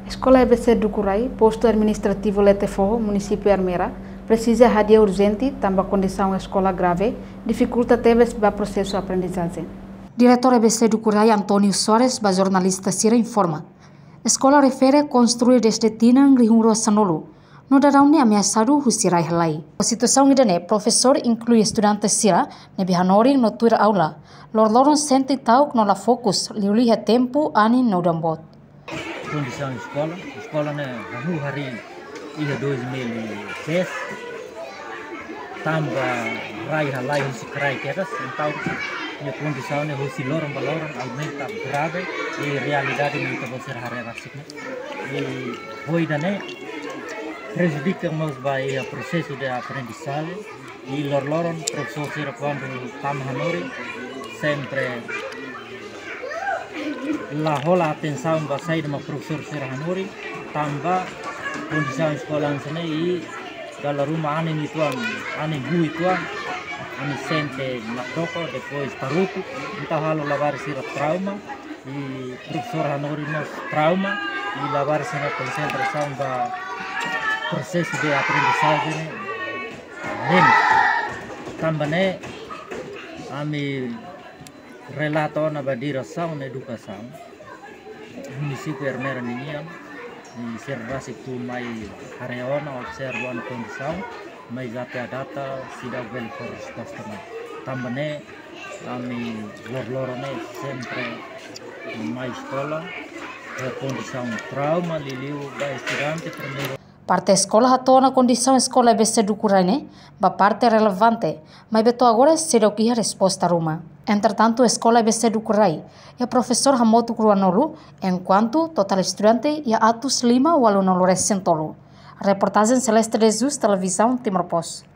Escola EBC do Curai, posto administrativo Leteforro, município Armeira, precisa de ajuda urgente, também condição escola grave, dificulta teves para processo de aprendizagem. Diretor EBC do Curai, Antônio Soares, ba jornalista Sira informa. Escola refere construir desde Tinang Rihungro Sanolo, no daraune ameaçado husirai helai. A situação idane, professor inclui estudantes Sira, nebihanori no tuir aula, lor-loron sente tau no la fokus, liuliha tempo ani no dambot. Condição escola né, hari ia 2010, tambah rai halai husi krai keras, então a condição né husi lorong balorong aumenta grave e realidade não está você hari rasik né, e foi dane prejudica nos vai o processo de aprendizagem e lorong professor sira quando tamhanori sempre la hola atenção ba sair ma professor Sira Hanuri tambah condição escola sana e kalau rumah ane nituan ane bui tuan ane sente na toko depois tarutu então halo lavar sira trauma e professor Hanuri nos trauma e lavar sira concentração ba processo de aprendizagem menos tambah ne ami relato na badiração na educação município Armeira ninham e ser rasik tu mai hareona observa a condição mas até a data sidau bel for resposta também ami lor-lorone sempre mais escola a condição trauma liliu da estudante primeiro. Parte escola hatona condição escola EBC do Curai, ba parte relevante, mas beto agora será o que a resposta ruma. Entretanto, a escola EBC do Curai e a professor Hamoto Cruanolu, enquanto total estudante e a atus 5 o aluno Lourenço Sentolo. Reportagem Celeste Jesus, televisão Timor Post.